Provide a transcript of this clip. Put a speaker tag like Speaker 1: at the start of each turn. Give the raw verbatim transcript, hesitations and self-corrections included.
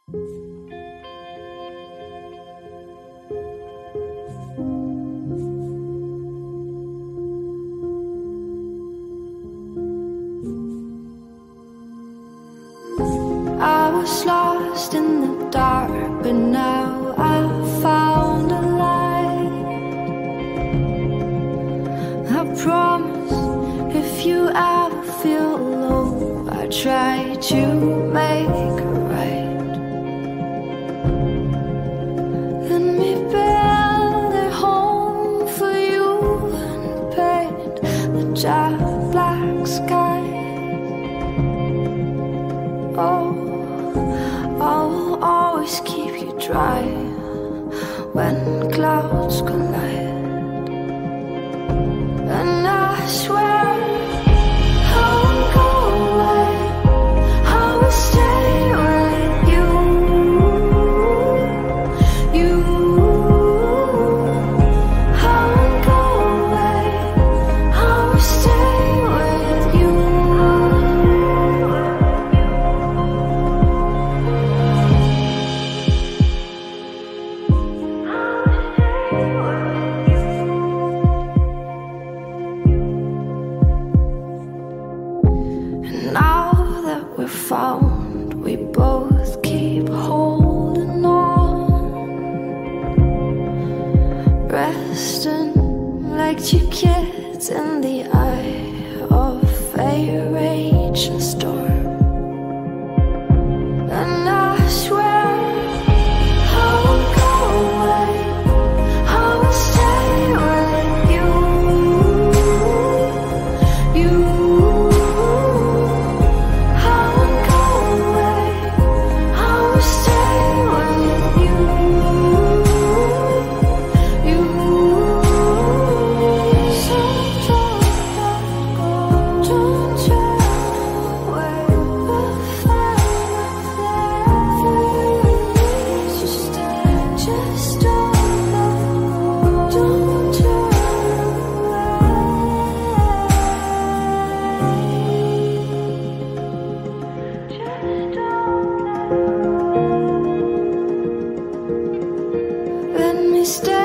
Speaker 1: I was lost in the dark, but now I found a light. I promise, if you ever feel low, I try to make it right. Let me build a home for you and paint the dark black sky. Oh, I will always keep you dry when clouds collide. And I swear I won't go away, I will stay with you. You, I won't go away, I will stay with you. Now that we're found, we both keep holding on, resting like two kids in the eye of a raging storm. And I swear I won't go away, I will stay with you. You, let me stay.